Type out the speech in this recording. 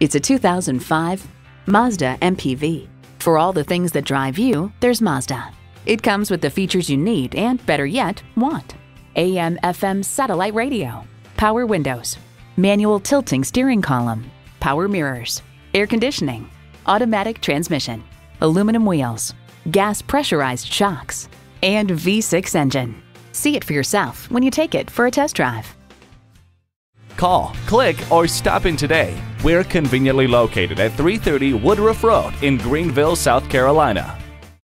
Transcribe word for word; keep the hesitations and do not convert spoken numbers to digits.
It's a two thousand five Mazda M P V. For all the things that drive you, there's Mazda. It comes with the features you need and, better yet, want. A M F M satellite radio, power windows, manual tilting steering column, power mirrors, air conditioning, automatic transmission, aluminum wheels, gas pressurized shocks, and V six engine. See it for yourself when you take it for a test drive. Call, click, or stop in today. We're conveniently located at three thirty Woodruff Road in Greenville, South Carolina.